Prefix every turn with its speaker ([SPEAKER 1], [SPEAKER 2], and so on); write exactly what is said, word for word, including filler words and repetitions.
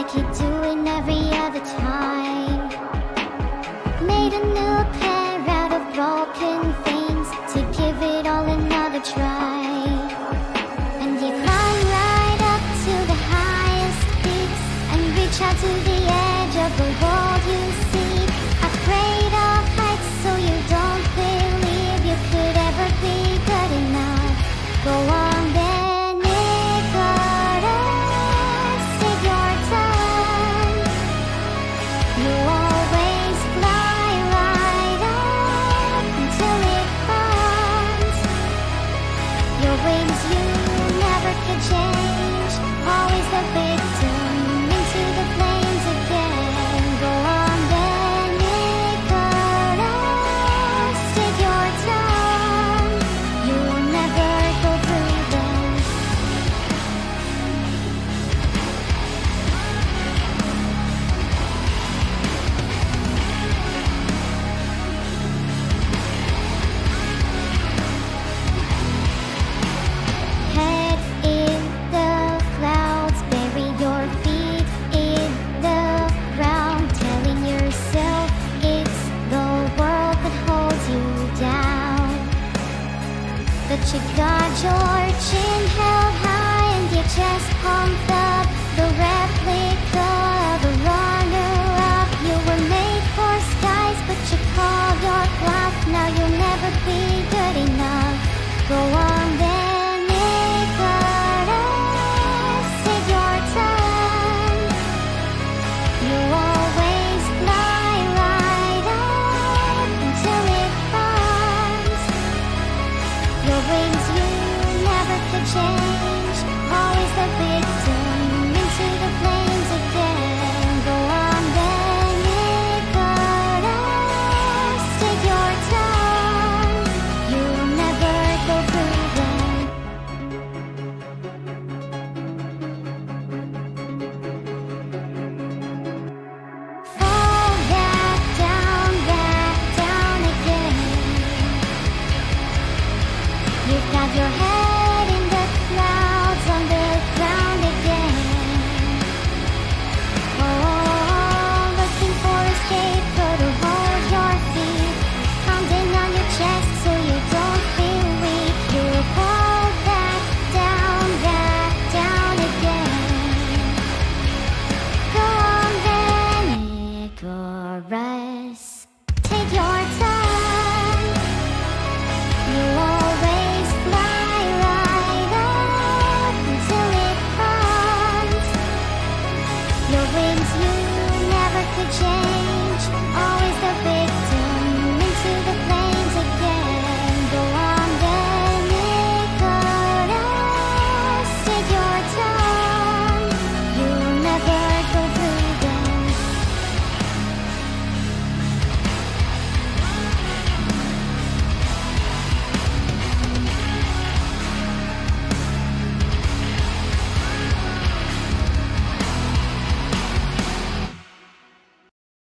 [SPEAKER 1] like you do in every other time. Made a new pair out of broken things to give it all another try. And you climb right up to the highest peaks and reach out to the edge of the world you see. Afraid of heights, so you don't believe you could ever be good enough. Go on then, Icarus, take your time. You always fly right up until it comes. Your wings you never could change, always the victim into the flames again. Go on then, Icarus, take your time. You'll never go through them. Head in the clouds, bury your feet in the ground, telling yourself it's the world that holds you down. But you got your chin held high and your chest pumped up, the replica of a runner-up. You were made for skies, but you called your bluff. Now you'll never be good enough. Go on